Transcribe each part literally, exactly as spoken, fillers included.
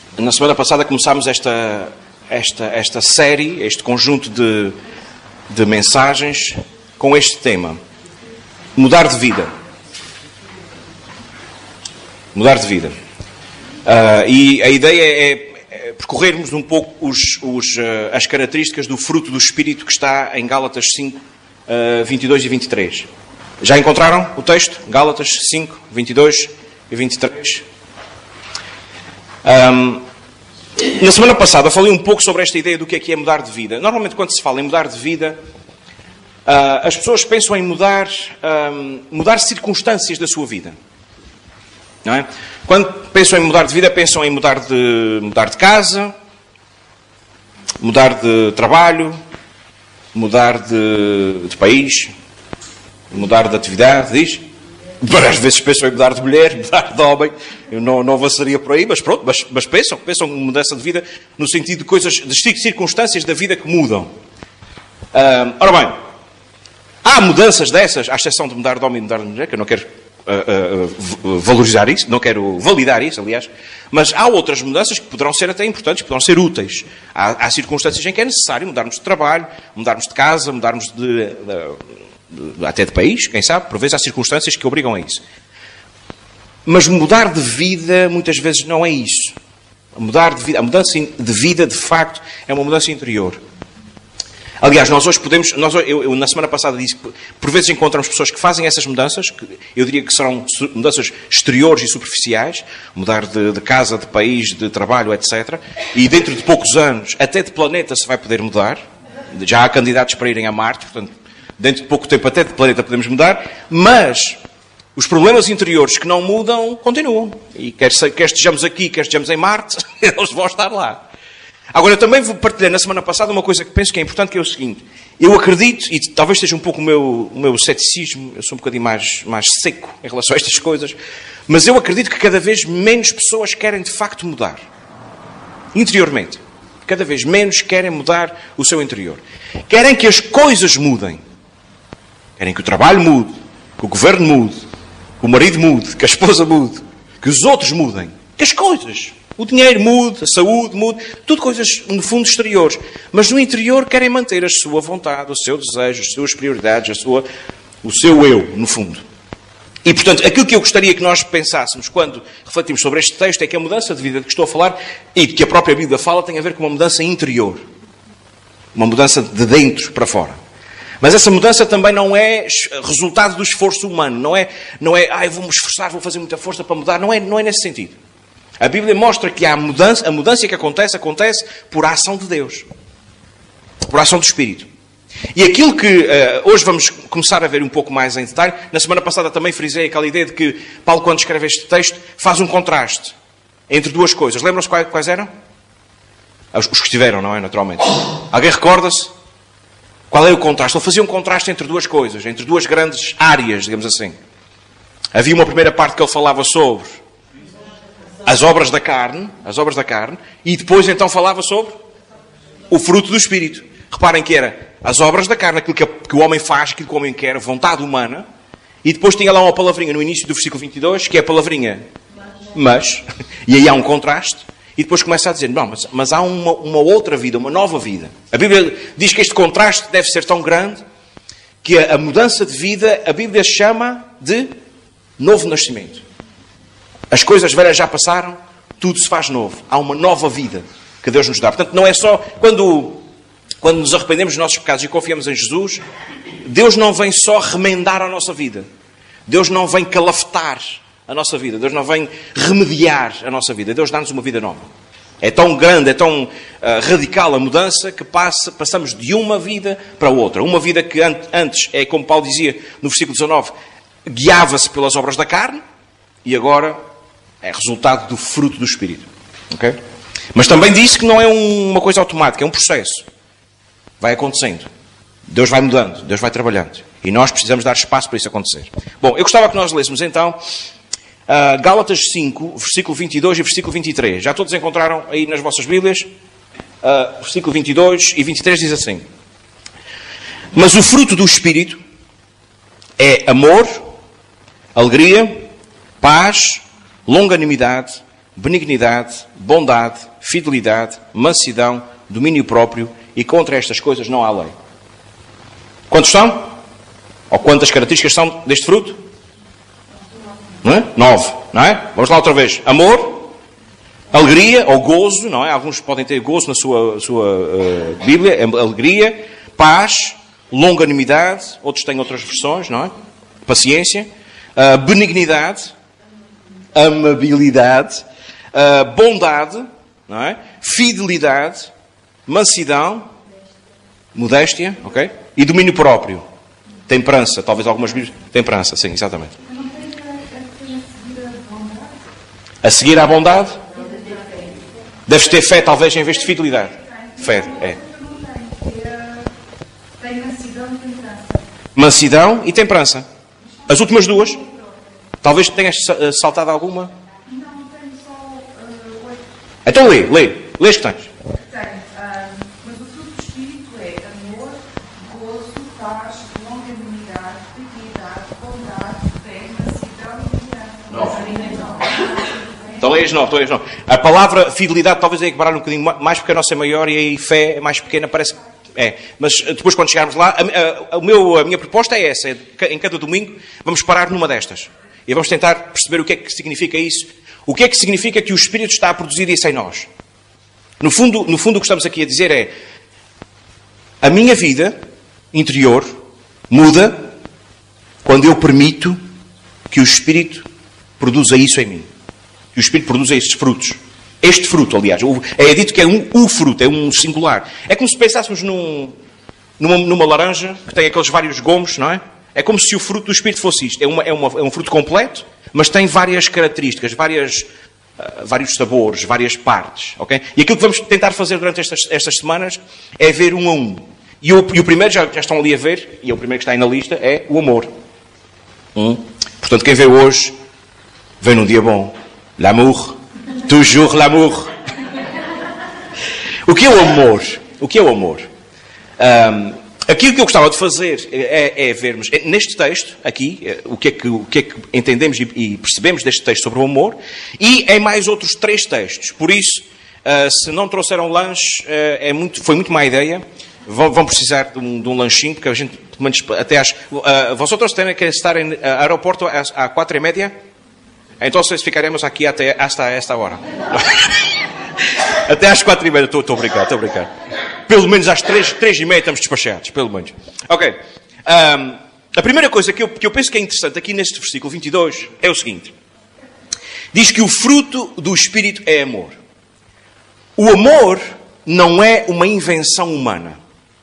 Na semana passada começámos esta, esta, esta série, este conjunto de, de mensagens com este tema. Mudar de vida. Mudar de vida. Uh, e a ideia é, é percorrermos um pouco os, os, uh, as características do fruto do Espírito que está em Gálatas cinco, uh, vinte e dois e vinte e três. Já encontraram o texto? Gálatas cinco, vinte e dois e vinte e três. Um, na semana passada falei um pouco sobre esta ideia do que é que é mudar de vida. Normalmente quando se fala em mudar de vida, uh, as pessoas pensam em mudar, um, mudar circunstâncias da sua vida. Não é? Quando pensam em mudar de vida, pensam em mudar de, mudar de casa, mudar de trabalho, mudar de, de país, mudar de atividade, diz? Às vezes pensam em mudar de mulher, mudar de homem. Eu não, não avançaria por aí, mas pronto, mas, mas pensam, pensam em mudança de vida no sentido de coisas, de circunstâncias da vida que mudam. Ah, ora bem, há mudanças dessas, à exceção de mudar de homem e mudar de mulher, que eu não quero uh, uh, valorizar isso, não quero validar isso, aliás, mas há outras mudanças que poderão ser até importantes, que poderão ser úteis. Há, há circunstâncias em que é necessário mudarmos de trabalho, mudarmos de casa, mudarmos de... de até de país, quem sabe, por vezes há circunstâncias que obrigam a isso. Mas mudar de vida muitas vezes não é isso. Mudar de vida, a mudança de vida, de facto, é uma mudança interior. Aliás, nós hoje podemos, nós, eu, eu na semana passada disse que por vezes encontramos pessoas que fazem essas mudanças, que eu diria que serão mudanças exteriores e superficiais, mudar de, de casa, de país, de trabalho, etcétera. E dentro de poucos anos, até de planeta se vai poder mudar. Já há candidatos para irem a Marte, portanto, dentro de pouco tempo até de planeta podemos mudar, mas os problemas interiores que não mudam, continuam. E quer, quer estejamos aqui, quer estejamos em Marte, eles vão estar lá. Agora, eu também partilhei na semana passada uma coisa que penso que é importante, que é o seguinte. Eu acredito, e talvez seja um pouco o meu, o meu ceticismo, eu sou um bocadinho mais, mais seco em relação a estas coisas, mas eu acredito que cada vez menos pessoas querem de facto mudar. Interiormente. Cada vez menos querem mudar o seu interior. Querem que as coisas mudem. Querem que o trabalho mude, que o governo mude, que o marido mude, que a esposa mude, que os outros mudem, que as coisas, o dinheiro mude, a saúde mude, tudo coisas, no fundo, exteriores. Mas no interior querem manter a sua vontade, o seu desejo, as suas prioridades, a sua, o seu eu, no fundo. E, portanto, aquilo que eu gostaria que nós pensássemos quando refletimos sobre este texto é que a mudança de vida de que estou a falar e de que a própria Bíblia fala tem a ver com uma mudança interior. Uma mudança de dentro para fora. Mas essa mudança também não é resultado do esforço humano. Não é, não é ah, eu vou-me esforçar, vou fazer muita força para mudar. Não é, não é nesse sentido. A Bíblia mostra que há mudança, a mudança que acontece, acontece por ação de Deus. Por ação do Espírito. E aquilo que uh, hoje vamos começar a ver um pouco mais em detalhe, na semana passada também frisei aquela ideia de que Paulo, quando escreve este texto, faz um contraste entre duas coisas. Lembram-se quais, quais eram? Os que estiveram, não é? Naturalmente. Alguém recorda-se? Qual é o contraste? Ele fazia um contraste entre duas coisas, entre duas grandes áreas, digamos assim. Havia uma primeira parte que ele falava sobre as obras da carne, as obras da carne, e depois então falava sobre o fruto do Espírito. Reparem que era as obras da carne, aquilo que, que o homem faz, aquilo que o homem quer, a vontade humana, e depois tinha lá uma palavrinha no início do versículo vinte e dois, que é a palavrinha mas, e aí há um contraste. E depois começa a dizer, não, mas, mas há uma, uma outra vida, uma nova vida. A Bíblia diz que este contraste deve ser tão grande que a, a mudança de vida, a Bíblia chama de novo nascimento. As coisas velhas já passaram, tudo se faz novo. Há uma nova vida que Deus nos dá. Portanto, não é só... Quando, quando nos arrependemos dos nossos pecados e confiamos em Jesus, Deus não vem só remendar a nossa vida. Deus não vem calafetar a nossa vida. Deus não vem remediar a nossa vida. Deus dá-nos uma vida nova. É tão grande, é tão uh, radical a mudança que passa, passamos de uma vida para outra. Uma vida que antes, é como Paulo dizia no versículo dezanove, guiava-se pelas obras da carne e agora é resultado do fruto do Espírito. Okay? Mas também disse que não é um, uma coisa automática, é um processo. Vai acontecendo. Deus vai mudando, Deus vai trabalhando. E nós precisamos dar espaço para isso acontecer. Bom, eu gostava que nós lêssemos então... Uh, Gálatas cinco, versículo vinte e dois e versículo vinte e três. Já todos encontraram aí nas vossas Bíblias? Uh, versículo vinte e dois e vinte e três diz assim. Mas o fruto do Espírito é amor, alegria, paz, longanimidade, benignidade, bondade, fidelidade, mansidão, domínio próprio, e contra estas coisas não há lei. Quantos são? Ou quantas características são deste fruto? Não é? Nove, não é? Vamos lá outra vez. Amor, alegria ou gozo, não é? Alguns podem ter gozo na sua, sua uh, Bíblia. Alegria, paz, longanimidade, outros têm outras versões, não é? Paciência, uh, benignidade, amabilidade, uh, bondade, não é? Fidelidade, mansidão, modéstia, ok? E domínio próprio. Temperança, talvez algumas Bíblias. Temperança, sim, exatamente. A seguir à bondade? Deves ter fé, talvez, em vez de fidelidade. Fé, é. Mansidão e temperança. As últimas duas? Talvez tenhas saltado alguma? Então lê, lê. Lê as que tens. Então leis nove, então leis nove. A palavra fidelidade talvez é equiparar um bocadinho mais, porque a nossa é maior e aí fé é mais pequena, parece que é. Mas depois, quando chegarmos lá, a, a, a, meu, a minha proposta é essa. É, em cada domingo vamos parar numa destas. E vamos tentar perceber o que é que significa isso. O que é que significa que o Espírito está a produzir isso em nós. No fundo, no fundo o que estamos aqui a dizer é: a minha vida interior muda quando eu permito que o Espírito produza isso em mim. Que o Espírito produza estes frutos. Este fruto, aliás. É dito que é um o fruto, é um singular. É como se pensássemos num, numa, numa laranja que tem aqueles vários gomos, não é? É como se o fruto do Espírito fosse isto. É, uma, é, uma, é um fruto completo, mas tem várias características, várias, uh, vários sabores, várias partes. Okay? E aquilo que vamos tentar fazer durante estas, estas semanas é ver um a um. E o, e o primeiro, já, já estão ali a ver, e é o primeiro que está aí na lista, é o amor. Hum? Portanto, quem vê hoje, vem num dia bom. L'amour. Toujours l'amour. O que é o amor? O que é o amor? Um, aquilo que eu gostava de fazer é, é vermos, é, neste texto, aqui, é, o, que é que, o que é que entendemos e, e percebemos deste texto sobre o amor, e em mais outros três textos. Por isso, uh, se não trouxeram lanche, uh, é muito, foi muito má ideia. Vão, vão precisar de um, de um lanchinho, porque a gente, pelo menos, até às... Uh, vosotros têm que estar em uh, aeroporto às, às quatro e meia? Então ficaremos aqui até hasta esta hora. Até às quatro e meia. Estou a brincar, estou a brincar. Pelo menos às três, três e meia estamos despachados. Pelo menos. Ok. Um, a primeira coisa que eu, que eu penso que é interessante aqui neste versículo vinte e dois é o seguinte. Diz que o fruto do Espírito é amor. O amor não é uma invenção humana.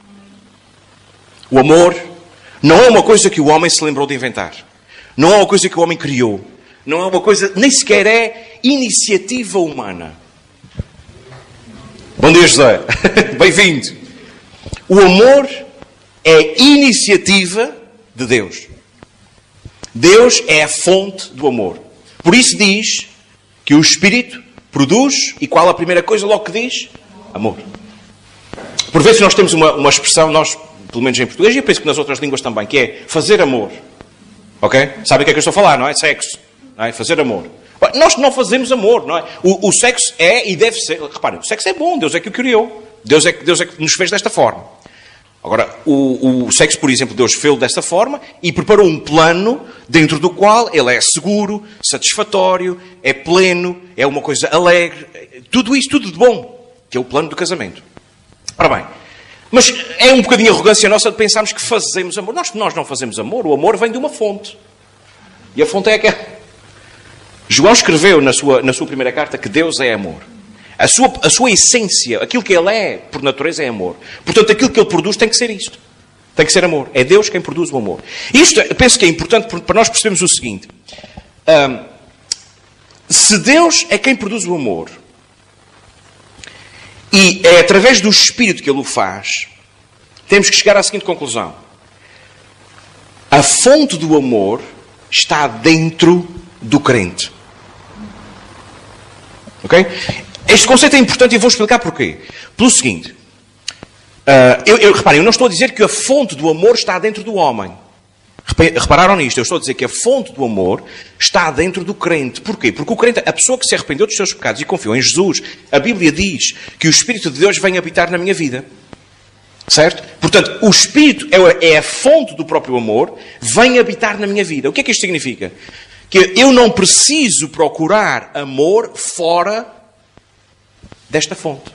O amor não é uma coisa que o homem se lembrou de inventar. Não é uma coisa que o homem criou. Não é uma coisa, nem sequer é iniciativa humana. Bom dia, José. Bem-vindo. O amor é iniciativa de Deus. Deus é a fonte do amor. Por isso diz que o Espírito produz, e qual a primeira coisa logo que diz? Amor. Por vezes nós temos uma, uma expressão, nós, pelo menos em português, e eu penso que nas outras línguas também, que é fazer amor. Ok? Sabe o que é que eu estou a falar, não é? Sexo. Não é? Fazer amor. Nós não fazemos amor, não é? O, o sexo é e deve ser... Reparem, o sexo é bom, Deus é que o criou. Deus é que, Deus é que nos fez desta forma. Agora, o, o sexo, por exemplo, Deus fez desta forma e preparou um plano dentro do qual ele é seguro, satisfatório, é pleno, é uma coisa alegre. Tudo isso, tudo de bom, que é o plano do casamento. Ora bem, mas é um bocadinho arrogância nossa de pensarmos que fazemos amor. Nós, nós não fazemos amor. O amor vem de uma fonte. E a fonte é aquela... João escreveu na sua, na sua primeira carta que Deus é amor. A sua, a sua essência, aquilo que Ele é, por natureza, é amor. Portanto, aquilo que Ele produz tem que ser isto. Tem que ser amor. É Deus quem produz o amor. Isto, eu penso que é importante para nós percebermos o seguinte. Um, se Deus é quem produz o amor, e é através do Espírito que Ele o faz, temos que chegar à seguinte conclusão. A fonte do amor está dentro do crente. Ok? Este conceito é importante e vou explicar porquê. Pelo seguinte. Uh, eu, eu, reparem, eu não estou a dizer que a fonte do amor está dentro do homem. Repararam nisto? Eu estou a dizer que a fonte do amor está dentro do crente. Porquê? Porque o crente, a pessoa que se arrependeu dos seus pecados e confiou em Jesus, a Bíblia diz que o Espírito de Deus vem habitar na minha vida. Certo? Portanto, o Espírito é a fonte do próprio amor, vem habitar na minha vida. O que é que isto significa? Que eu não preciso procurar amor fora desta fonte.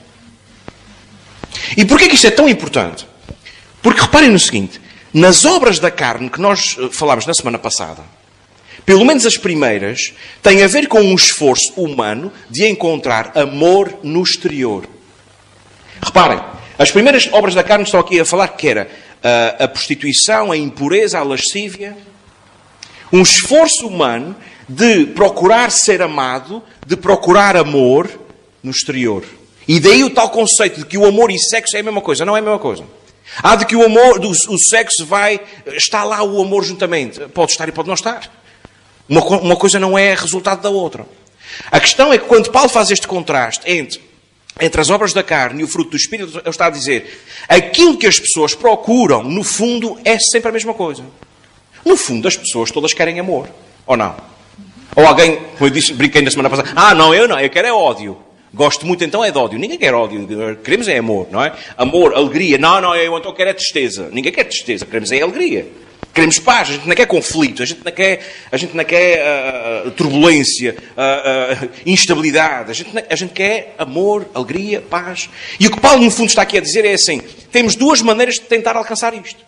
E porquê que isto é tão importante? Porque reparem no seguinte, nas obras da carne que nós falámos na semana passada, pelo menos as primeiras, têm a ver com um esforço humano de encontrar amor no exterior. Reparem, as primeiras obras da carne estão aqui a falar que era a, a prostituição, a impureza, a lascívia. Um esforço humano de procurar ser amado, de procurar amor no exterior. E daí o tal conceito de que o amor e sexo é a mesma coisa. Não é a mesma coisa. Há de que o amor, do, o sexo vai... Está lá o amor juntamente. Pode estar e pode não estar. Uma, uma coisa não é resultado da outra. A questão é que quando Paulo faz este contraste entre, entre as obras da carne e o fruto do Espírito, ele está a dizer aquilo que as pessoas procuram, no fundo, é sempre a mesma coisa. No fundo, as pessoas todas querem amor. Ou não? Ou alguém, como eu disse, brinquei na semana passada, ah, não, eu não, eu quero é ódio. Gosto muito, então é de ódio. Ninguém quer ódio. Queremos é amor, não é? Amor, alegria. Não, não, eu então quero é tristeza. Ninguém quer tristeza. Queremos é alegria. Queremos paz. A gente não quer conflito. A gente não quer, a gente não quer uh, turbulência, uh, uh, instabilidade. A gente, não, a gente quer amor, alegria, paz. E o que Paulo, no fundo, está aqui a dizer é assim, temos duas maneiras de tentar alcançar isto.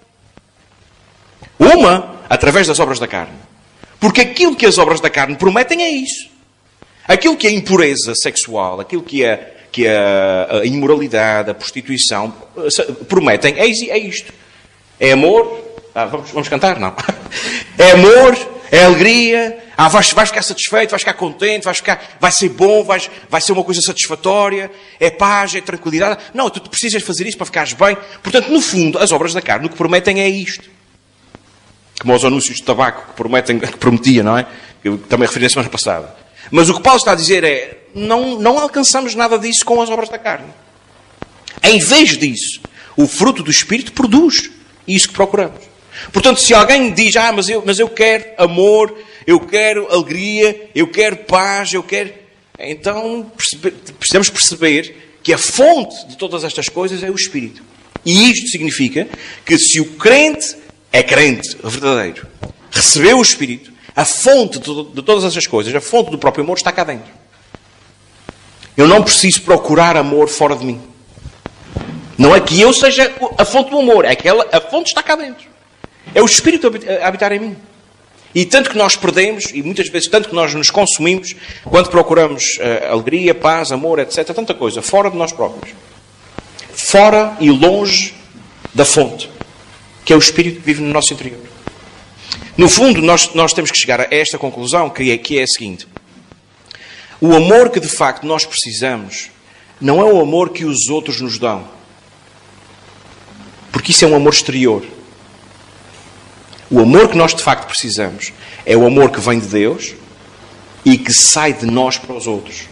Uma, através das obras da carne. Porque aquilo que as obras da carne prometem é isso. Aquilo que é impureza sexual, aquilo que é, que é a imoralidade, a prostituição, prometem, é isto. É amor. Ah, vamos, vamos cantar? Não. É amor, é alegria. Ah, vais, vais ficar satisfeito, vais ficar contente, vais, ficar, vai ser bom, vais, vai ser uma coisa satisfatória. É paz, é tranquilidade. Não, tu precisas fazer isso para ficares bem. Portanto, no fundo, as obras da carne o que prometem é isto. Como os anúncios de tabaco que, prometem, que prometia, não é? Eu também referi na semana passada. Mas o que Paulo está a dizer é, não, não alcançamos nada disso com as obras da carne. Em vez disso, o fruto do Espírito produz isso que procuramos. Portanto, se alguém diz, ah, mas eu, mas eu quero amor, eu quero alegria, eu quero paz, eu quero... Então, percebe, precisamos perceber que a fonte de todas estas coisas é o Espírito. E isto significa que se o crente é crente verdadeiro, recebeu o Espírito, a fonte de todas essas coisas, a fonte do próprio amor está cá dentro. Eu não preciso procurar amor fora de mim. Não é que eu seja a fonte do amor, é que ela, a fonte está cá dentro. É o Espírito a habitar em mim. E tanto que nós perdemos, e muitas vezes tanto que nós nos consumimos, quando procuramos uh, alegria, paz, amor, etcétera, tanta coisa, fora de nós próprios. Fora e longe da fonte, que é o Espírito que vive no nosso interior. No fundo, nós, nós temos que chegar a esta conclusão, que é, que é a seguinte. O amor que de facto nós precisamos não é o amor que os outros nos dão. Porque isso é um amor exterior. O amor que nós de facto precisamos é o amor que vem de Deus e que sai de nós para os outros.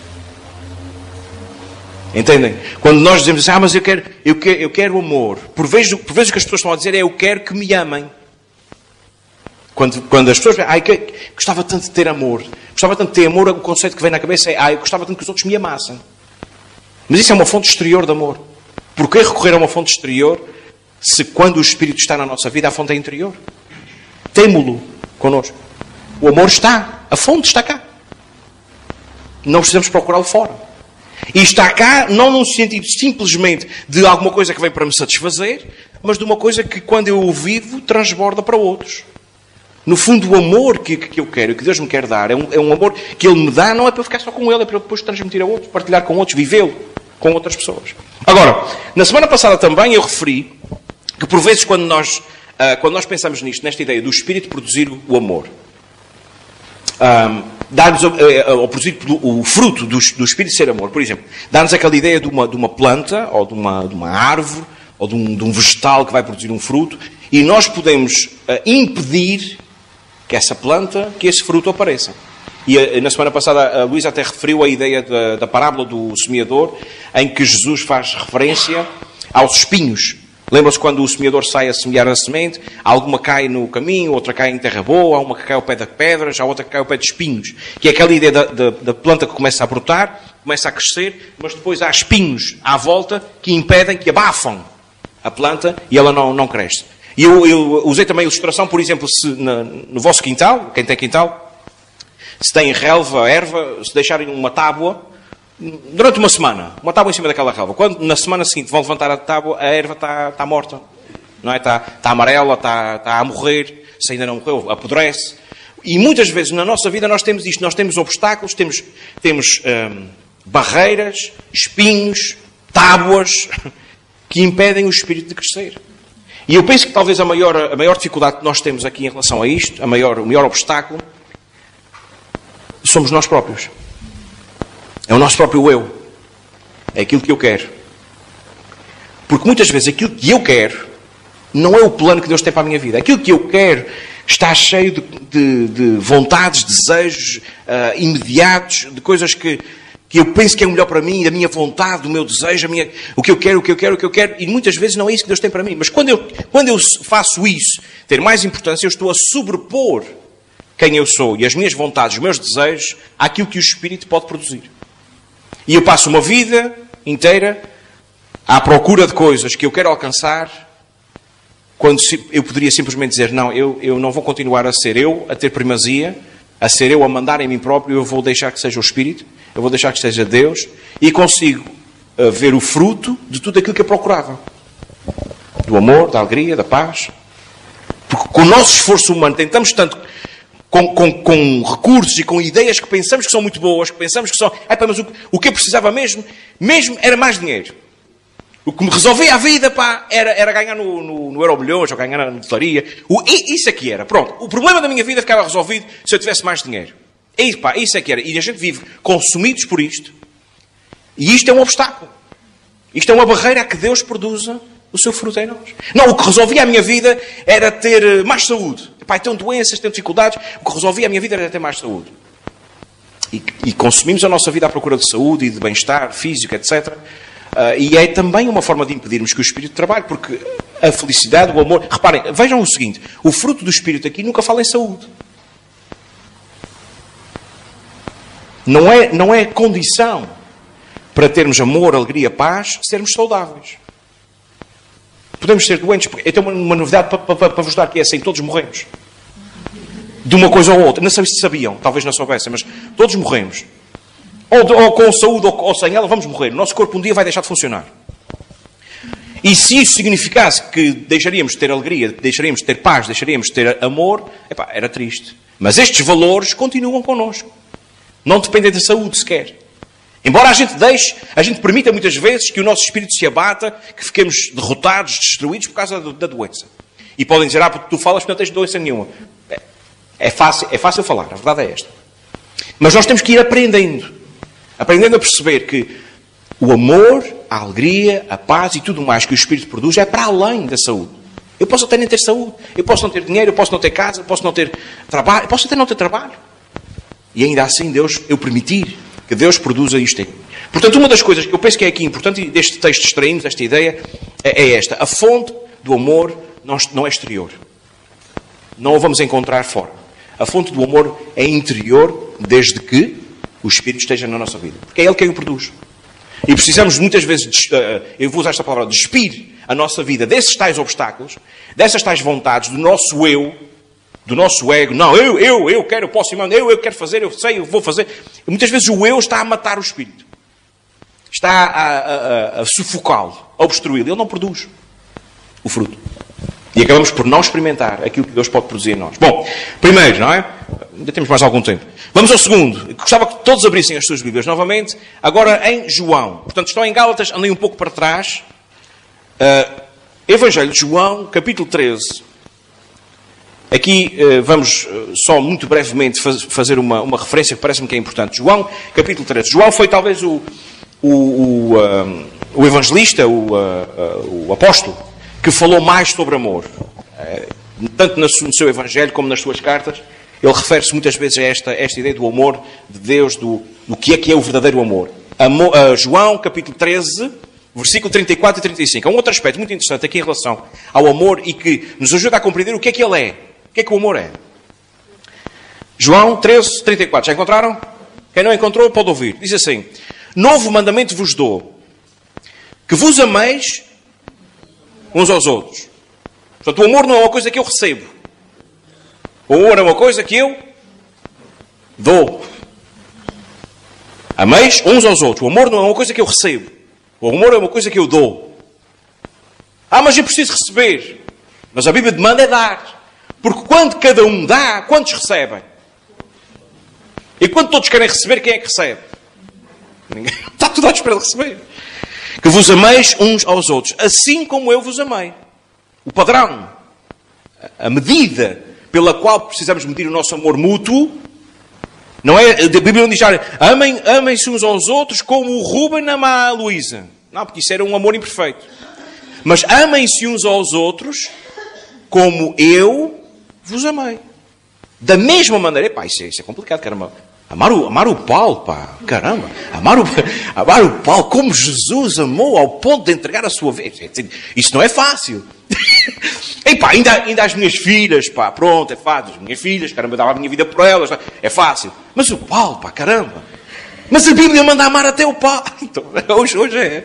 Entendem? Quando nós dizemos assim, ah, mas eu quero, eu quero, eu quero amor. Por vezes, por vezes o que as pessoas estão a dizer é, eu quero que me amem. Quando, quando as pessoas... Ah, eu gostava tanto de ter amor. Gostava tanto de ter amor, o conceito que vem na cabeça é, ah, eu gostava tanto que os outros me amassem. Mas isso é uma fonte exterior de amor. Porquê recorrer a uma fonte exterior se quando o Espírito está na nossa vida, a fonte é interior? Temo-lo connosco. O amor está. A fonte está cá. Não precisamos procurá-lo fora. E está cá, não num sentido simplesmente de alguma coisa que vem para me satisfazer, mas de uma coisa que, quando eu o vivo, transborda para outros. No fundo, o amor que, que eu quero, que Deus me quer dar, é um, é um amor que Ele me dá, não é para eu ficar só com Ele, é para eu depois transmitir a outros, partilhar com outros, vivê-lo com outras pessoas. Agora, na semana passada também eu referi que por vezes quando nós, uh, quando nós pensamos nisto, nesta ideia do Espírito produzir o amor, um, dá-nos, uh, ou produzir o fruto do, do Espírito ser amor, por exemplo, dá-nos aquela ideia de uma, de uma planta, ou de uma, de uma árvore, ou de um, de um vegetal que vai produzir um fruto, e nós podemos uh, impedir que essa planta, que esse fruto apareça. E na semana passada a Luísa até referiu a ideia da, da parábola do semeador, em que Jesus faz referência aos espinhos Lembram-se quando o semeador sai a semear a semente, alguma cai no caminho, outra cai em terra boa, há uma que cai ao pé de pedras, há outra que cai ao pé de espinhos. Que é aquela ideia da, da, da planta que começa a brotar, começa a crescer, mas depois há espinhos à volta que impedem, que abafam a planta e ela não, não cresce. E eu, eu usei também a ilustração, por exemplo, se na, no vosso quintal, quem tem quintal, se tem relva, erva, se deixarem uma tábua, durante uma semana, uma tábua em cima daquela relva. Quando na semana seguinte vão levantar a tábua, a erva está, está morta. Não é? Está, está amarela, está, está a morrer. Se ainda não morreu, apodrece. E muitas vezes na nossa vida nós temos isto. Nós temos obstáculos, temos, temos hum, barreiras, espinhos, tábuas que impedem o espírito de crescer. E eu penso que talvez a maior, a maior dificuldade que nós temos aqui em relação a isto, a maior, o maior obstáculo, somos nós próprios. É o nosso próprio eu. É aquilo que eu quero. Porque muitas vezes aquilo que eu quero não é o plano que Deus tem para a minha vida. Aquilo que eu quero está cheio de, de, de vontades, desejos uh, imediatos, de coisas que, que eu penso que é o melhor para mim, da minha vontade, do meu desejo, a minha, o que eu quero, o que eu quero, o que eu quero. E muitas vezes não é isso que Deus tem para mim. Mas quando eu, quando eu faço isso, ter mais importância, eu estou a sobrepor quem eu sou e as minhas vontades, os meus desejos, àquilo que o Espírito pode produzir. E eu passo uma vida inteira à procura de coisas que eu quero alcançar, quando eu poderia simplesmente dizer, não, eu, eu não vou continuar a ser eu, a ter primazia, a ser eu a mandar em mim próprio, eu vou deixar que seja o Espírito, eu vou deixar que seja Deus, e consigo uh, ver o fruto de tudo aquilo que eu procurava. Do amor, da alegria, da paz. Porque com o nosso esforço humano tentamos tanto... Com, com, com recursos e com ideias que pensamos que são muito boas, que pensamos que são... Epa, mas o, o que eu precisava mesmo, mesmo era mais dinheiro. O que me resolvia a vida, pá, era, era ganhar no, no, no Eurobilhões ou ganhar na lotaria. O, isso é que era. Pronto. O problema da minha vida ficava resolvido se eu tivesse mais dinheiro. É, pá, isso é que era. E a gente vive consumidos por isto. E isto é um obstáculo. Isto é uma barreira a que Deus produza o seu fruto em nós. Não, o que resolvia a minha vida era ter mais saúde. Pai, tenho doenças, tenho dificuldades. O que resolvia a minha vida era ter mais saúde. E, e consumimos a nossa vida à procura de saúde e de bem-estar físico, etcétera. Uh, e é também uma forma de impedirmos que o Espírito trabalhe, porque a felicidade, o amor... Reparem, vejam o seguinte. O fruto do Espírito aqui nunca fala em saúde. Não é, não é condição para termos amor, alegria, paz, sermos saudáveis. Podemos ser doentes. Eu tenho uma novidade para, para, para vos dar, que é assim, todos morremos. De uma coisa ou outra. Não sei se sabiam, talvez não soubessem, mas todos morremos. Ou, de, ou com saúde ou, ou sem ela, vamos morrer. O nosso corpo um dia vai deixar de funcionar. E se isso significasse que deixaríamos de ter alegria, deixaríamos de ter paz, deixaríamos de ter amor, epá, era triste. Mas estes valores continuam connosco. Não dependem da saúde sequer. Embora a gente deixe, a gente permita muitas vezes que o nosso espírito se abata, que fiquemos derrotados, destruídos por causa da doença. E podem dizer, ah, porque tu falas que não tens doença nenhuma. É, é, fácil, é fácil falar, a verdade é esta. Mas nós temos que ir aprendendo. Aprendendo a perceber que o amor, a alegria, a paz e tudo mais que o Espírito produz é para além da saúde. Eu posso até nem ter saúde, eu posso não ter dinheiro, eu posso não ter casa, eu posso não ter trabalho, eu posso até não ter trabalho. E ainda assim, Deus, eu permitir que Deus produza isto aí. Portanto, uma das coisas que eu penso que é aqui importante, e deste texto extraímos esta ideia, é, é esta. A fonte do amor não, não é exterior. Não a vamos encontrar fora. A fonte do amor é interior, desde que o Espírito esteja na nossa vida. Porque é Ele quem o produz. E precisamos muitas vezes, eu vou usar esta palavra, despir a nossa vida desses tais obstáculos, dessas tais vontades, do nosso eu, do nosso ego. Não, eu, eu, eu quero, eu posso ir, eu, eu quero fazer, eu sei, eu vou fazer. E muitas vezes o eu está a matar o Espírito. Está a, a, a, a sufocá-lo, a obstruí-lo. Ele não produz o fruto. E acabamos por não experimentar aquilo que Deus pode produzir em nós. Bom, primeiro, não é? Ainda temos mais algum tempo. Vamos ao segundo. Gostava que todos abrissem as suas Bíblias novamente. Agora em João. Portanto, estão em Gálatas, andem um pouco para trás. Uh, Evangelho de João, capítulo treze. Aqui uh, vamos uh, só muito brevemente faz, fazer uma, uma referência que parece-me que é importante. João, capítulo treze. João foi talvez o, o, o, uh, o evangelista, o, uh, uh, o apóstolo, que falou mais sobre amor. Uh, tanto no seu evangelho como nas suas cartas. Ele refere-se muitas vezes a esta, esta ideia do amor de Deus, do, do que é que é o verdadeiro amor. amor uh, João, capítulo treze, versículo trinta e quatro e trinta e cinco. Há um outro aspecto muito interessante aqui em relação ao amor e que nos ajuda a compreender o que é que ele é. O que é que o amor é. João treze, trinta e quatro. Já encontraram? Quem não encontrou pode ouvir. Diz assim: novo mandamento vos dou, que vos ameis uns aos outros. Portanto, o amor não é uma coisa que eu recebo. O amor é uma coisa que eu dou. Ameis uns aos outros. O amor não é uma coisa que eu recebo. O amor é uma coisa que eu dou. Ah, mas eu preciso receber. Mas a Bíblia demanda é dar. Porque quando cada um dá, quantos recebem? E quando todos querem receber, quem é que recebe? Ninguém. Está tudo à espera de receber. Que vos ameis uns aos outros, assim como eu vos amei. O padrão, a medida pela qual precisamos medir o nosso amor mútuo, não é? A Bíblia não diz, amem, amem-se uns aos outros como o Ruben ama a Luísa. Não, porque isso era um amor imperfeito. Mas amem-se uns aos outros como eu vos amei. Da mesma maneira, pá, isso é, isso é complicado, caramba. Amar o, amar o Paulo, pá, caramba. Amar o, amar o Paulo como Jesus amou ao ponto de entregar a sua vida. Isso não é fácil. E pá, ainda, ainda as minhas filhas, pá, pronto, é fácil. As minhas filhas, caramba, eu dava a minha vida por elas, é fácil. Mas o Paulo, pá, caramba. Mas a Bíblia manda amar até o Paulo. Então, hoje, hoje é.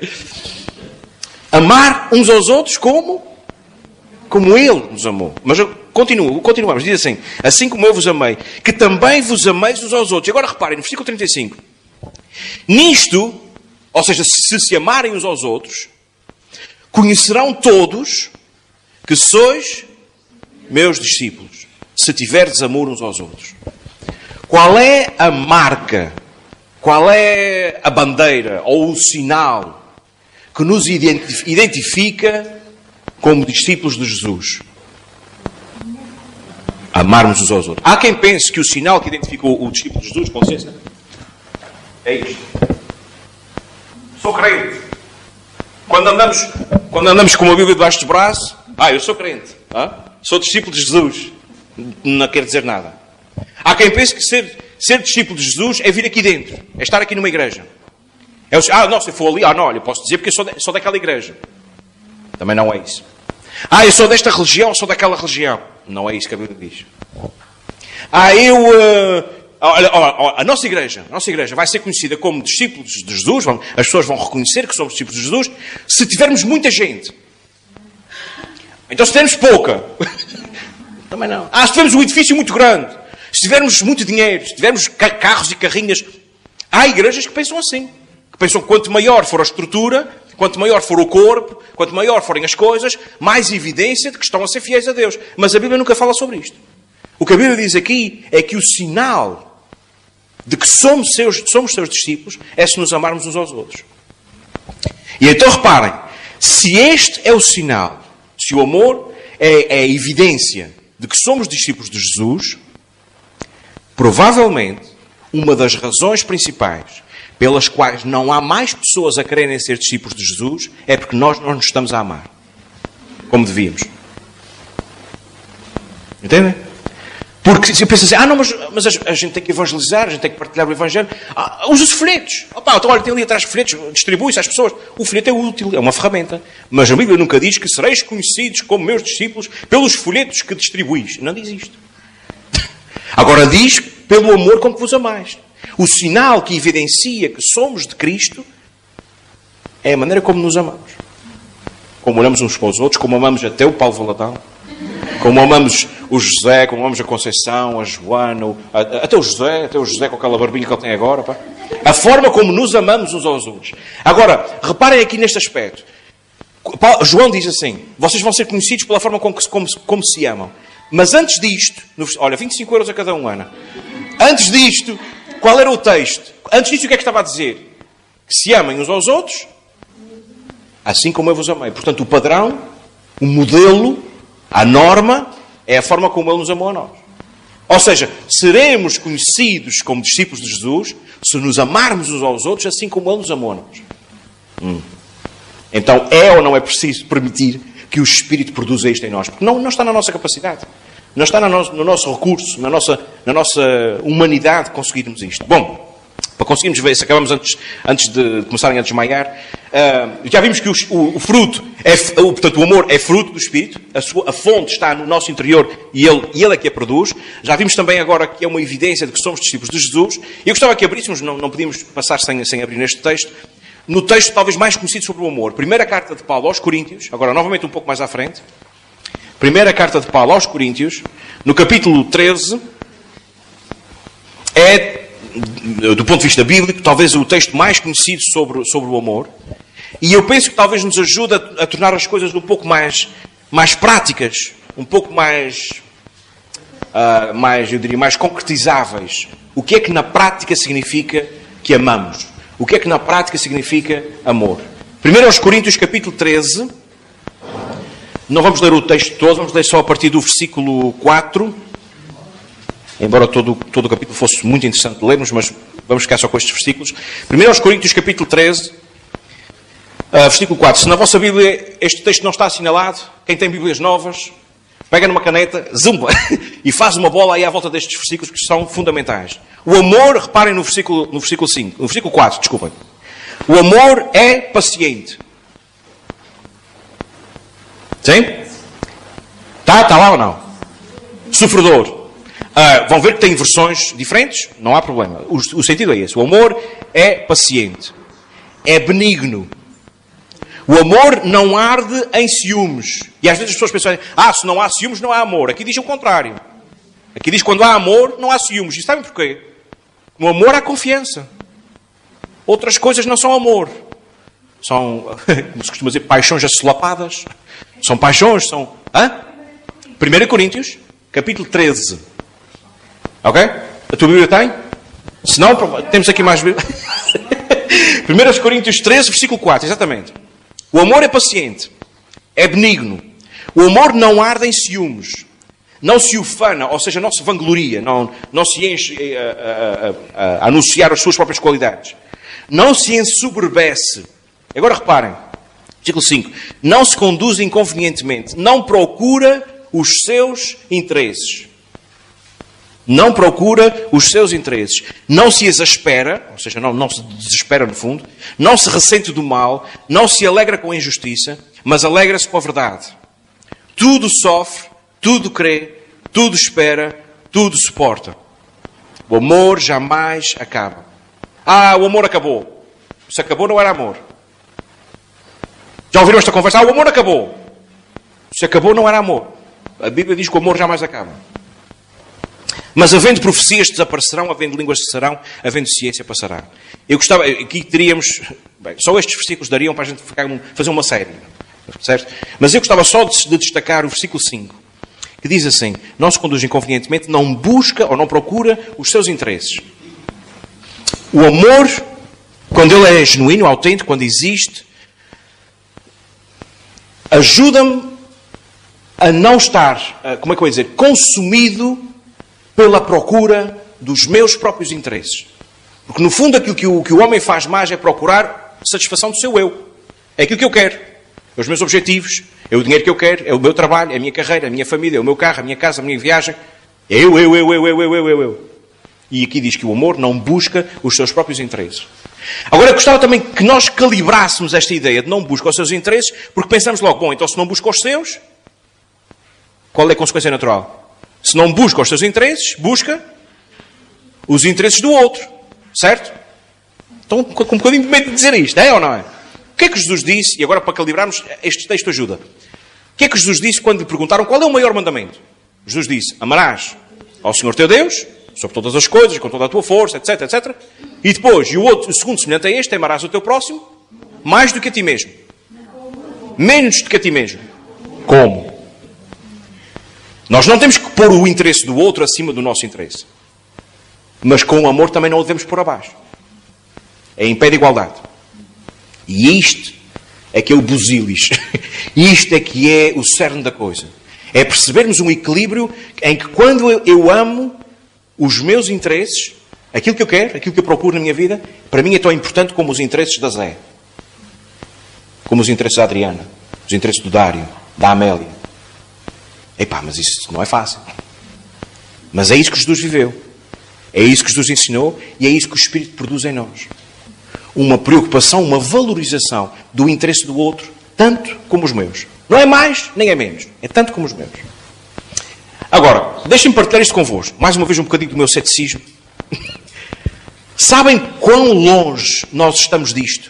Amar uns aos outros como? Como Ele nos amou. Mas continuo, continuamos, diz assim: assim como eu vos amei, que também vos ameis uns aos outros. E agora reparem, no versículo trinta e cinco. Nisto, ou seja, se se amarem uns aos outros, conhecerão todos que sois meus discípulos, se tiverdes amor uns aos outros. Qual é a marca, qual é a bandeira ou o sinal que nos identifica como discípulos de Jesus? Amarmos uns aos outros. Há quem pense que o sinal que identificou o discípulo de Jesus, com licença, é isto. Sou crente. Quando andamos, quando andamos com uma Bíblia debaixo dos braços, ah, eu sou crente. Ah? Sou discípulo de Jesus. Não quer dizer nada. Há quem pense que ser, ser discípulo de Jesus é vir aqui dentro. É estar aqui numa igreja. É, ah, não, se eu for ali, ah, não, olha, eu posso dizer porque eu sou, de, sou daquela igreja. Também não é isso. Ah, eu sou desta religião, ou sou daquela religião. Não é isso que a Bíblia diz. Ah, eu... Uh, olha, olha, a nossa igreja, a nossa igreja vai ser conhecida como discípulos de Jesus. Vão, as pessoas vão reconhecer que somos discípulos de Jesus se tivermos muita gente. Então se tivermos pouca. Também não. Ah, se tivermos um edifício muito grande. Se tivermos muito dinheiro. Se tivermos carros e carrinhas. Há igrejas que pensam assim. Que pensam que quanto maior for a estrutura... Quanto maior for o corpo, quanto maior forem as coisas, mais evidência de que estão a ser fiéis a Deus. Mas a Bíblia nunca fala sobre isto. O que a Bíblia diz aqui é que o sinal de que somos seus, somos seus discípulos é se nos amarmos uns aos outros. E então reparem, se este é o sinal, se o amor é, é a evidência de que somos discípulos de Jesus, provavelmente uma das razões principais pelas quais não há mais pessoas a quererem ser discípulos de Jesus, é porque nós não nos estamos a amar como devíamos. Entendem? Porque se pensa assim, ah não, mas, mas a gente tem que evangelizar, a gente tem que partilhar o Evangelho. Ah, usa os folhetos. Opa, então olha, tem ali atrás folhetos, distribui-se às pessoas. O folheto é útil, é uma ferramenta. Mas a Bíblia nunca diz que sereis conhecidos como meus discípulos pelos folhetos que distribuís. Não diz isto. Agora diz pelo amor com que vos amais. O sinal que evidencia que somos de Cristo é a maneira como nos amamos. Como olhamos uns para os outros, como amamos até o Paulo Valadão, como amamos o José, como amamos a Conceição, a Joana, o, a, até o José, até o José com aquela barbinha que ele tem agora. Pá. A forma como nos amamos uns aos outros. Agora, reparem aqui neste aspecto. Paulo, João diz assim, vocês vão ser conhecidos pela forma como, como, como se amam. Mas antes disto, no, olha, vinte e cinco euros a cada um, Ana. Antes disto, qual era o texto? Antes disto, o que é que estava a dizer? Que se amem uns aos outros, assim como eu vos amei. Portanto, o padrão, o modelo, a norma, é a forma como Ele nos amou a nós. Ou seja, seremos conhecidos como discípulos de Jesus se nos amarmos uns aos outros, assim como Ele nos amou a nós. Hum. Então, é ou não é preciso permitir que o Espírito produza isto em nós? Porque não, não está na nossa capacidade. Não está no nosso, no nosso recurso, na nossa, na nossa humanidade conseguirmos isto. Bom, para conseguirmos ver se acabamos antes, antes de começarem a desmaiar. Uh, já vimos que o, o, o fruto, é, o, portanto o amor é fruto do Espírito, a, sua, a fonte está no nosso interior e ele, e ele é que a produz. Já vimos também agora que é uma evidência de que somos discípulos de Jesus. E eu gostava que abríssemos, não, não podíamos passar sem, sem abrir neste texto, no texto talvez mais conhecido sobre o amor. Primeira carta de Paulo aos Coríntios, agora novamente um pouco mais à frente. Primeira carta de Paulo aos Coríntios, no capítulo treze, é, do ponto de vista bíblico, talvez o texto mais conhecido sobre, sobre o amor. E eu penso que talvez nos ajude a, a tornar as coisas um pouco mais, mais práticas, um pouco mais, uh, mais, eu diria, mais concretizáveis. O que é que na prática significa que amamos? O que é que na prática significa amor? Primeiro aos Coríntios, capítulo treze. Não vamos ler o texto todo, vamos ler só a partir do versículo quatro. Embora todo, todo o capítulo fosse muito interessante de lermos, mas vamos ficar só com estes versículos. Primeiro aos Coríntios, capítulo treze, uh, versículo quatro. Se na vossa Bíblia este texto não está assinalado, quem tem Bíblias novas, pega numa caneta, zumba, e faz uma bola aí à volta destes versículos que são fundamentais. O amor, reparem no versículo, no versículo cinco, no versículo quatro, desculpem. O amor é paciente. Sim? Está tá lá ou não? Sofredor. Uh, vão ver que tem versões diferentes? Não há problema. O, o sentido é esse. O amor é paciente. É benigno. O amor não arde em ciúmes. E às vezes as pessoas pensam, ah, se não há ciúmes, não há amor. Aqui diz o contrário. Aqui diz que quando há amor, não há ciúmes. E sabem porquê? No amor há confiança. Outras coisas não são amor. São, como se costuma dizer, paixões assolapadas. São paixões, são... Hã? primeiro Coríntios, capítulo treze. Ok? A tua Bíblia tem? Se não, temos aqui mais Bíblia. primeiro Coríntios treze, versículo quatro, exatamente. O amor é paciente, é benigno. O amor não arde em ciúmes. Não se ufana, ou seja, não se vangloria, não, não se enche a, a, a, a anunciar as suas próprias qualidades. Não se ensoberbece. Agora reparem. Versículo cinco. Não se conduz inconvenientemente. Não procura os seus interesses. Não procura os seus interesses. Não se exaspera, ou seja, não, não se desespera no fundo. Não se ressente do mal. Não se alegra com a injustiça, mas alegra-se com a verdade. Tudo sofre, tudo crê, tudo espera, tudo suporta. O amor jamais acaba. Ah, o amor acabou. Se acabou não era amor. Já ouviram esta conversa? Ah, o amor acabou. Se acabou, não era amor. A Bíblia diz que o amor jamais acaba. Mas havendo profecias desaparecerão, havendo línguas cessarão, havendo ciência passará. Eu gostava, aqui teríamos, bem, só estes versículos dariam para a gente ficar, fazer uma série. Certo? Mas eu gostava só de, de destacar o versículo cinco, que diz assim, não se conduz inconvenientemente, não busca ou não procura os seus interesses. O amor, quando ele é genuíno, autêntico, quando existe, ajuda-me a não estar, como é que eu ia dizer, consumido pela procura dos meus próprios interesses. Porque no fundo aquilo que o, que o homem faz mais é procurar satisfação do seu eu. É aquilo que eu quero. É os meus objetivos, é o dinheiro que eu quero, é o meu trabalho, é a minha carreira, a minha família, é o meu carro, a minha casa, a minha viagem. É eu, eu, eu, eu, eu, eu, eu, eu, eu. E aqui diz que o amor não busca os seus próprios interesses. Agora, eu gostava também que nós calibrássemos esta ideia de não busca os seus interesses, porque pensamos logo, bom, então se não busca os seus, qual é a consequência natural? Se não busca os seus interesses, busca os interesses do outro. Certo? Então, com um bocadinho de medo de dizer isto, é ou não é? O que é que Jesus disse, e agora para calibrarmos, este texto ajuda. O que é que Jesus disse quando lhe perguntaram qual é o maior mandamento? Jesus disse, amarás ao Senhor teu Deus, sobre todas as coisas, com toda a tua força, etc, etcétera. E depois, e o, outro, o segundo semelhante a este, amarás o teu próximo, mais do que a ti mesmo. Menos do que a ti mesmo. Como? Nós não temos que pôr o interesse do outro acima do nosso interesse. Mas com o amor também não o devemos pôr abaixo. É em pé de igualdade. E isto é que é o busilis. Isto é que é o cerne da coisa. É percebermos um equilíbrio em que quando eu amo os meus interesses, aquilo que eu quero, aquilo que eu procuro na minha vida, para mim é tão importante como os interesses da Zé. Como os interesses da Adriana. Os interesses do Dário, da Amélia. Epá, mas isso não é fácil. Mas é isso que Jesus viveu. É isso que Jesus ensinou e é isso que o Espírito produz em nós. Uma preocupação, uma valorização do interesse do outro, tanto como os meus. Não é mais, nem é menos. É tanto como os meus. Agora, deixem-me partilhar isto convosco. Mais uma vez um bocadinho do meu ceticismo. Sabem quão longe nós estamos disto?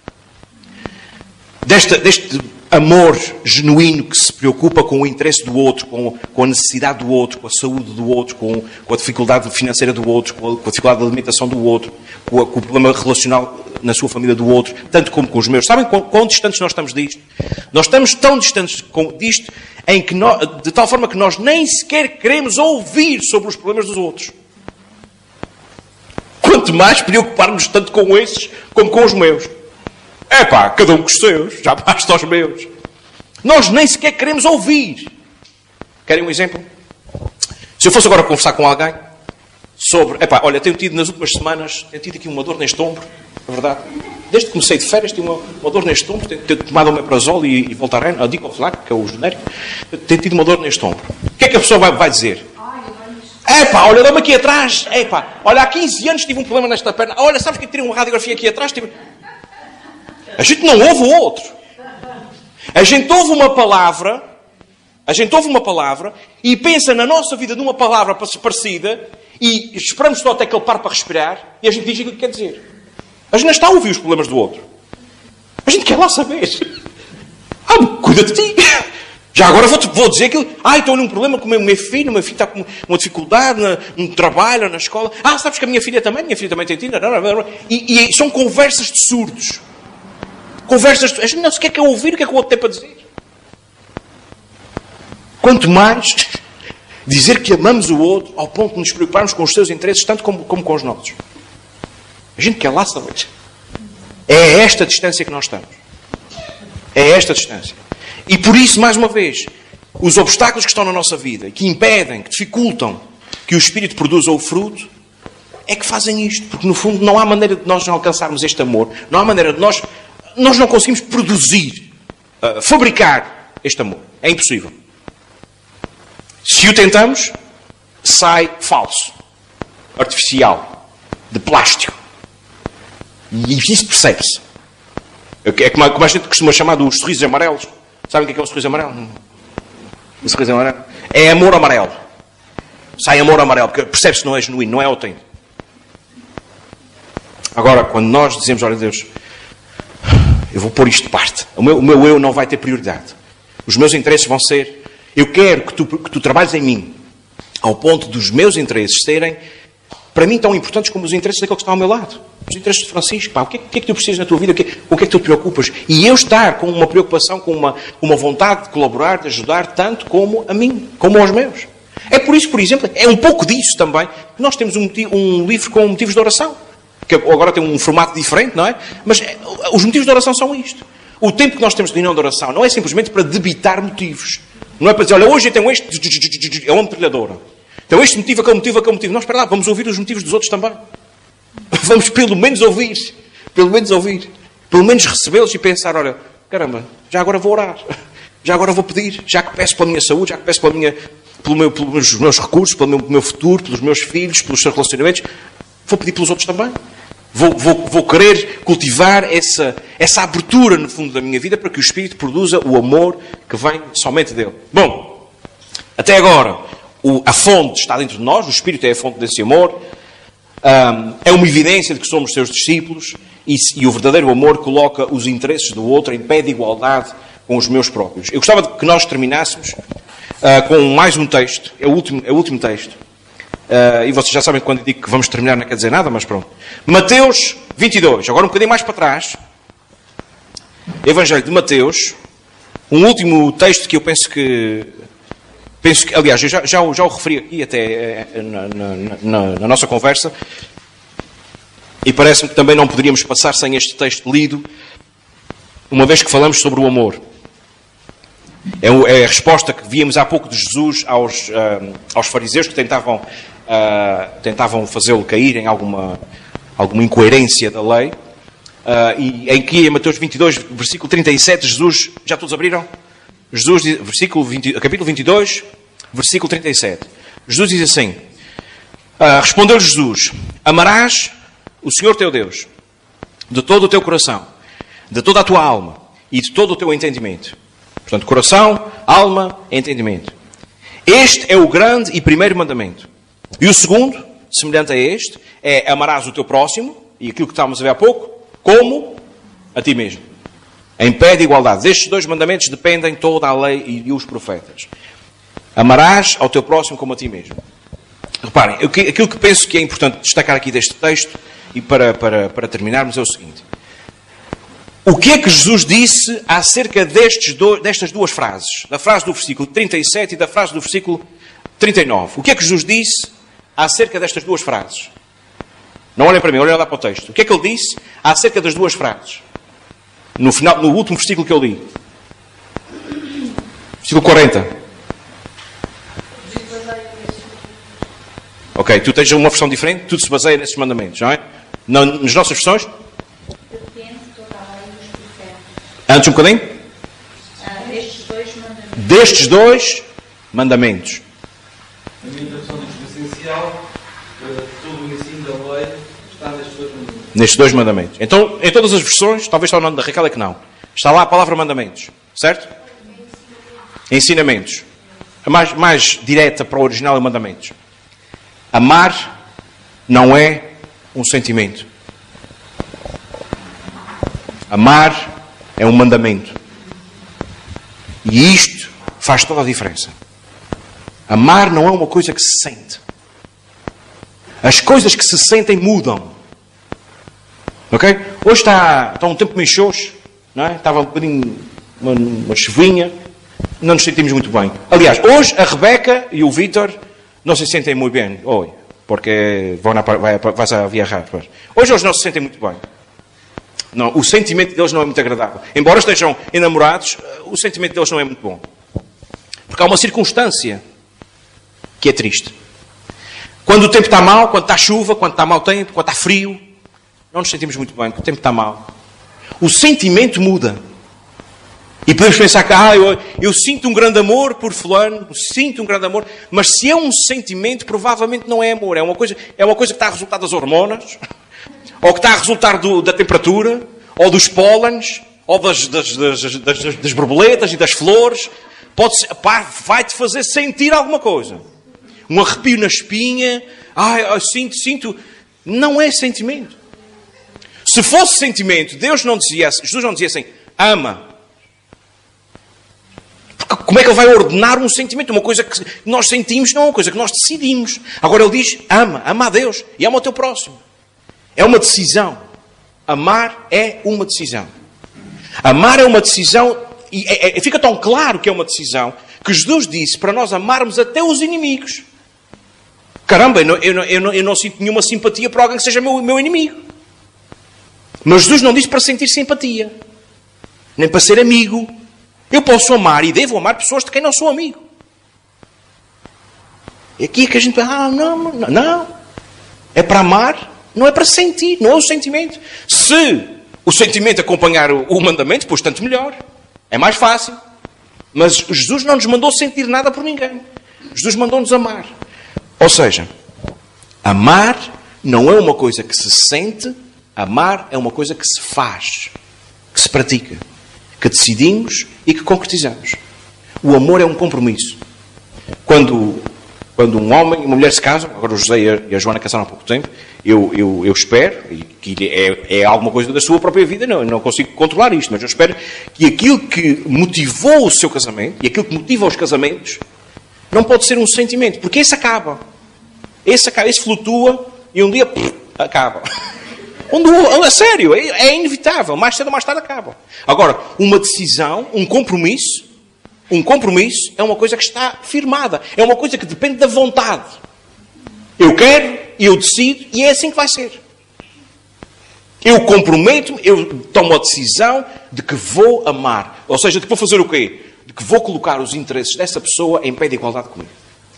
Desta, deste amor genuíno que se preocupa com o interesse do outro, com, com a necessidade do outro, com a saúde do outro, com, com a dificuldade financeira do outro, com a, com a dificuldade de alimentação do outro, com, a, com o problema relacional na sua família do outro, tanto como com os meus. Sabem quão, quão distantes nós estamos disto? Nós estamos tão distantes com, disto, em que nós, de tal forma que nós nem sequer queremos ouvir sobre os problemas dos outros. Quanto mais preocuparmos tanto com esses como com os meus. É pá, cada um com os seus, já basta aos meus. Nós nem sequer queremos ouvir. Querem um exemplo? Se eu fosse agora conversar com alguém sobre... É pá, olha, tenho tido nas últimas semanas, tenho tido aqui uma dor neste ombro, é verdade. Desde que comecei de férias, tenho uma, uma dor neste ombro, tenho, tenho tomado o Omeprazol e, e Voltaren, a Diclofenac, que é o genérico, tenho tido uma dor neste ombro. O que é que a pessoa vai, vai dizer? É pá, olha, dá-me aqui atrás. É pá, olha, há quinze anos tive um problema nesta perna. Olha, sabes que tirei uma radiografia aqui atrás? Tive... A gente não ouve o outro. A gente ouve uma palavra, a gente ouve uma palavra e pensa na nossa vida numa palavra parecida e esperamos só até que ele pare para respirar e a gente diz o que quer dizer. A gente não está a ouvir os problemas do outro. A gente quer lá saber. Ah, cuida de ti. Já agora vou, vou dizer aquilo. Ah, estou num problema com o meu, meu filho. O meu filho está com uma dificuldade na, no trabalho, na escola. Ah, sabes que a minha filha também. Minha filha também tem tido. E, e são conversas de surdos. Conversas... A gente não sequer quer ouvir o que é que o outro tem para dizer. Quanto mais dizer que amamos o outro ao ponto de nos preocuparmos com os seus interesses tanto como, como com os nossos. A gente quer lá saber. É esta distância que nós estamos. É esta distância. E por isso, mais uma vez, os obstáculos que estão na nossa vida, que impedem, que dificultam que o Espírito produza o fruto, é que fazem isto. Porque, no fundo, não há maneira de nós alcançarmos este amor. Não há maneira de nós... Nós não conseguimos produzir, uh, fabricar este amor. É impossível. Se o tentamos, sai falso, artificial, de plástico. E isso percebe-se. É como a, como a gente costuma chamar dos sorrisos amarelos. Sabem o que é, que é o sorriso amarelo? O sorriso amarelo? É amor amarelo. Sai amor amarelo, porque percebe-se que não é genuíno, não é autêntico. Agora, quando nós dizemos, olha Deus, eu vou pôr isto de parte. O meu, o meu eu não vai ter prioridade. Os meus interesses vão ser... Eu quero que tu, que tu trabalhes em mim ao ponto dos meus interesses serem, para mim, tão importantes como os interesses daquele que está ao meu lado. Os interesses de Francisco. Pá, o que é, o que é que tu precisas na tua vida? O que, é, o que é que tu te preocupas? E eu estar com uma preocupação, com uma, uma vontade de colaborar, de ajudar, tanto como a mim, como aos meus. É por isso, por exemplo, é um pouco disso também, que nós temos um, um livro com motivos de oração. Que agora tem um formato diferente, não é? Mas os motivos de oração são isto. O tempo que nós temos de reunião de oração não é simplesmente para debitar motivos. Não é para dizer, olha, hoje eu tenho este... É uma metralhadora. Então este motivo, aquele motivo, aquele motivo. Não, espera lá, vamos ouvir os motivos dos outros também. Vamos pelo menos ouvir. Pelo menos ouvir. Pelo menos recebê-los e pensar, olha, caramba, já agora vou orar. Já agora vou pedir. Já que peço pela minha saúde, já que peço pela minha, pelo meu, pelos meus recursos, pelo meu, pelo meu futuro, pelos meus filhos, pelos seus relacionamentos, vou pedir pelos outros também. Vou, vou, vou querer cultivar essa, essa abertura no fundo da minha vida para que o Espírito produza o amor que vem somente dele. Bom, até agora, o, a fonte está dentro de nós, o Espírito é a fonte desse amor, um, é uma evidência de que somos seus discípulos e, e o verdadeiro amor coloca os interesses do outro em pé de igualdade com os meus próprios. Eu gostava de que nós terminássemos uh, com mais um texto, é o último, é o último texto. Uh, e vocês já sabem que quando eu digo que vamos terminar não quer dizer nada, mas pronto. Mateus vinte e dois, agora um bocadinho mais para trás. Evangelho de Mateus. Um último texto que eu penso que... penso que aliás, eu já, já, já o referi aqui até na, na, na, na nossa conversa. E parece-me que também não poderíamos passar sem este texto lido, uma vez que falamos sobre o amor. É a resposta que víamos há pouco de Jesus aos, uh, aos fariseus que tentavam, uh, tentavam fazê-lo cair em alguma, alguma incoerência da lei. Uh, e em que em Mateus vinte e dois, versículo trinta e sete, Jesus... Já todos abriram? Jesus, versículo vinte, capítulo vinte e dois, versículo trinta e sete. Jesus diz assim... Uh, respondeu Jesus: amarás o Senhor teu Deus de todo o teu coração, de toda a tua alma e de todo o teu entendimento. Portanto, coração, alma e entendimento. Este é o grande e primeiro mandamento. E o segundo, semelhante a este, é amarás o teu próximo, e aquilo que estávamos a ver há pouco, como a ti mesmo. Em pé de igualdade. Destes dois mandamentos dependem toda a lei e os profetas. Amarás ao teu próximo como a ti mesmo. Reparem, aquilo que penso que é importante destacar aqui deste texto, e para, para, para terminarmos, é o seguinte. O que é que Jesus disse acerca destes do, destas duas frases? Da frase do versículo trinta e sete e da frase do versículo trinta e nove. O que é que Jesus disse acerca destas duas frases? Não olhem para mim, olhem lá para o texto. O que é que ele disse acerca das duas frases? No, final, no último versículo que eu li. Versículo quarenta. Ok, tu tens uma versão diferente, tudo se baseia nesses mandamentos, não é? Não, nas nossas versões? Antes um bocadinho? Ah, destes dois mandamentos. Destes dois mandamentos. A minha versão diz que essencial, todo o ensino da lei está nestes dois mandamentos. Nestes dois mandamentos. Então, em todas as versões, talvez está o nome da Raquel é que não. Está lá a palavra mandamentos, certo? Ensinamentos. A mais, mais direta para o original é mandamentos. Amar não é um sentimento. Amar é um mandamento. E isto faz toda a diferença. Amar não é uma coisa que se sente. As coisas que se sentem mudam. Ok? Hoje está, está um tempo meio xoxo, não é? Estava um bocadinho uma, uma chuvinha. Não nos sentimos muito bem. Aliás, hoje a Rebeca e o Vítor não se sentem muito bem. Oi, porque vão na, vai, vais a viajar. Hoje eles não se sentem muito bem. Não, o sentimento deles não é muito agradável. Embora estejam enamorados, o sentimento deles não é muito bom. Porque há uma circunstância que é triste. Quando o tempo está mau, quando está chuva, quando está mau tempo, quando está frio, não nos sentimos muito bem, porque o tempo está mau. O sentimento muda. E podemos pensar que ah, eu, eu sinto um grande amor por fulano, sinto um grande amor, mas se é um sentimento, provavelmente não é amor. É uma coisa, é uma coisa que está a resultar das hormonas, ou que está a resultar do, da temperatura, ou dos pólenes, ou das, das, das, das, das borboletas e das flores. Pode ser, pá, vai-te fazer sentir alguma coisa. Um arrepio na espinha, ah, eu sinto, sinto. Não é sentimento. Se fosse sentimento, Deus não dizia, Jesus não dizia assim, ama. Porque como é que Ele vai ordenar um sentimento? Uma coisa que nós sentimos não é uma coisa que nós decidimos. Agora Ele diz, ama, ama a Deus e ama o teu próximo. É uma decisão. Amar é uma decisão. Amar é uma decisão, e é, é, fica tão claro que é uma decisão, que Jesus disse para nós amarmos até os inimigos. Caramba, eu não, eu não, eu não, eu não sinto nenhuma simpatia por alguém que seja meu, meu inimigo. Mas Jesus não disse para sentir simpatia. Nem para ser amigo. Eu posso amar e devo amar pessoas de quem não sou amigo. E aqui é que a gente... Ah, não, não, não. É para amar, não é para sentir, não é o sentimento. Se o sentimento acompanhar o, o mandamento, pois tanto melhor. É mais fácil. Mas Jesus não nos mandou sentir nada por ninguém. Jesus mandou-nos amar. Ou seja, amar não é uma coisa que se sente, amar é uma coisa que se faz, que se pratica, que decidimos e que concretizamos. O amor é um compromisso. Quando, quando um homem e uma mulher se casam, agora o José e a Joana casaram há pouco tempo, eu, eu, eu espero, e que é, é alguma coisa da sua própria vida, não, não consigo controlar isto, mas eu espero que aquilo que motivou o seu casamento, e aquilo que motiva os casamentos, não pode ser um sentimento, porque esse acaba. Esse, acaba, esse flutua e um dia pff, acaba. A sério, é, é inevitável. Mais cedo ou mais tarde acaba. Agora, uma decisão, um compromisso, um compromisso é uma coisa que está firmada. É uma coisa que depende da vontade. Eu quero, eu decido e é assim que vai ser. Eu comprometo-me, eu tomo a decisão de que vou amar. Ou seja, de que vou fazer o quê? De que vou colocar os interesses dessa pessoa em pé de igualdade comigo.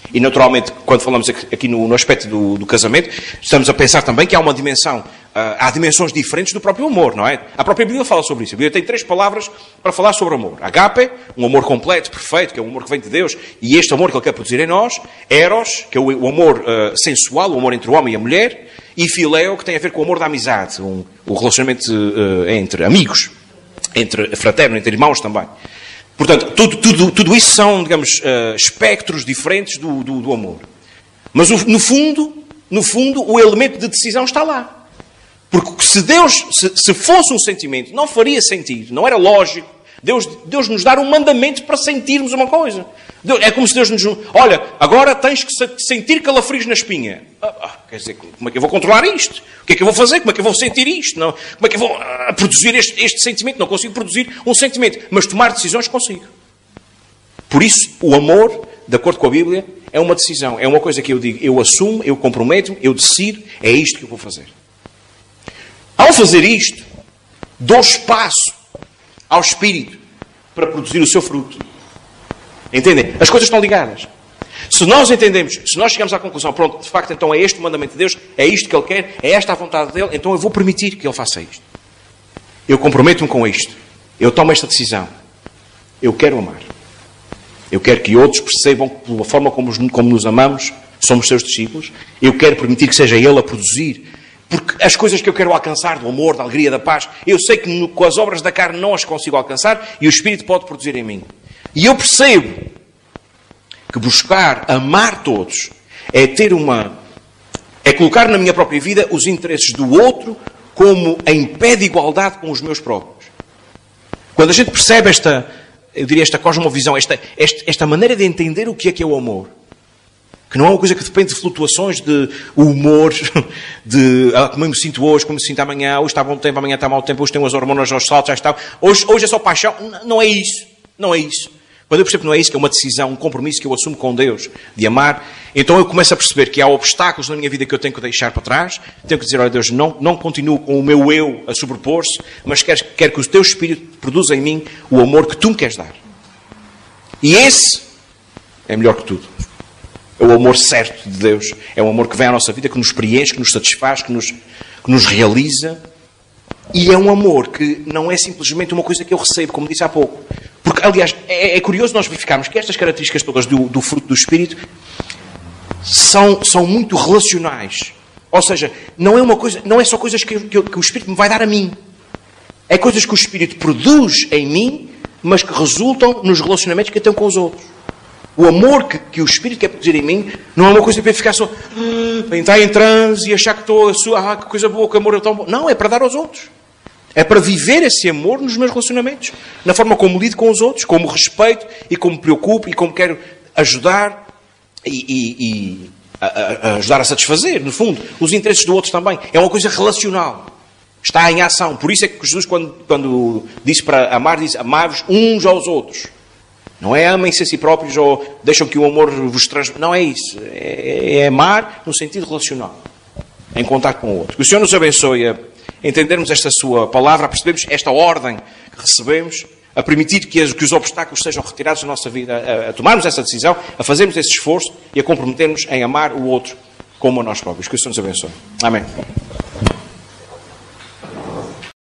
E, naturalmente, quando falamos aqui no, no aspecto do, do casamento, estamos a pensar também que há uma dimensão, uh, há dimensões diferentes do próprio amor, não é? A própria Bíblia fala sobre isso. A Bíblia tem três palavras para falar sobre amor. Agape, um amor completo, perfeito, que é um amor que vem de Deus, e este amor que Ele quer produzir em nós. Eros, que é o, o amor uh, sensual, o amor entre o homem e a mulher. E Fileo, que tem a ver com o amor da amizade, um, o relacionamento uh, entre amigos, entre fraterno, entre irmãos também. Portanto, tudo, tudo, tudo isso são, digamos, uh, espectros diferentes do, do, do amor. Mas, no fundo, no fundo, o elemento de decisão está lá. Porque se Deus, se, se fosse um sentimento, não faria sentido, não era lógico Deus, Deus nos dar um mandamento para sentirmos uma coisa. Deus, é como se Deus nos... Olha, agora tens que sentir calafrios na espinha. Ah, ah, quer dizer, como é que eu vou controlar isto? O que é que eu vou fazer? Como é que eu vou sentir isto? Não, como é que eu vou ah, produzir este, este sentimento? Não consigo produzir um sentimento. Mas tomar decisões consigo. Por isso, o amor, de acordo com a Bíblia, é uma decisão. É uma coisa que eu digo, eu assumo, eu comprometo-me, eu decido, é isto que eu vou fazer. Ao fazer isto, dou espaço ao Espírito para produzir o seu fruto. Entendem? As coisas estão ligadas. Se nós entendemos, se nós chegamos à conclusão, pronto, de facto, então é este o mandamento de Deus, é isto que Ele quer, é esta a vontade dEle, então eu vou permitir que Ele faça isto. Eu comprometo-me com isto. Eu tomo esta decisão. Eu quero amar. Eu quero que outros percebam que, pela forma como, como nos amamos, somos seus discípulos. Eu quero permitir que seja Ele a produzir. Porque as coisas que eu quero alcançar, do amor, da alegria, da paz, eu sei que no, com as obras da carne não as consigo alcançar e o Espírito pode produzir em mim. E eu percebo que buscar amar todos é ter uma... é colocar na minha própria vida os interesses do outro como em pé de igualdade com os meus próprios. Quando a gente percebe esta, eu diria esta cosmovisão, esta, esta, esta maneira de entender o que é que é o amor, que não é uma coisa que depende de flutuações de humor, de ah, como eu me sinto hoje, como me sinto amanhã, hoje está bom tempo, amanhã está mau tempo, hoje tem umas hormonas aos saltos, já está. Hoje, hoje é só paixão. Não é isso. Não é isso. Quando eu percebo que não é isso, que é uma decisão, um compromisso que eu assumo com Deus de amar, então eu começo a perceber que há obstáculos na minha vida que eu tenho que deixar para trás. Tenho que dizer, olha Deus, não, não continuo com o meu eu a sobrepor-se, mas quero, quero que o teu Espírito produza em mim o amor que tu me queres dar. E esse é melhor que tudo. É o amor certo de Deus. É o amor que vem à nossa vida, que nos preenche, que nos satisfaz, que nos, que nos realiza. E é um amor que não é simplesmente uma coisa que eu recebo, como disse há pouco. Porque, aliás, é, é curioso nós verificarmos que estas características todas do, do fruto do Espírito são, são muito relacionais. Ou seja, não é, uma coisa, não é só coisas que, que, que o Espírito me vai dar a mim. É coisas que o Espírito produz em mim, mas que resultam nos relacionamentos que eu tenho com os outros. O amor que, que o Espírito quer produzir em mim não é uma coisa para ficar só ah, entrar em transe e achar que estou a sua, ah, que coisa boa, que amor é tão bom. Não, é para dar aos outros. É para viver esse amor nos meus relacionamentos. Na forma como lido com os outros, como respeito e como me preocupo e como quero ajudar e, e, e a, a ajudar a satisfazer, no fundo, os interesses do outro também. É uma coisa relacional. Está em ação. Por isso é que Jesus, quando, quando disse para amar, disse amar-vos uns aos outros. Não é amem-se a si próprios ou deixam que o amor vos trans... Não é isso. É, é amar no sentido relacional. Em contato com o outro. Que o Senhor nos abençoe a entendermos esta sua palavra, a percebermos esta ordem que recebemos, a permitir que, as, que os obstáculos sejam retirados da nossa vida, a, a tomarmos essa decisão, a fazermos esse esforço e a comprometermos em amar o outro como a nós próprios. Que o Senhor nos abençoe. Amém.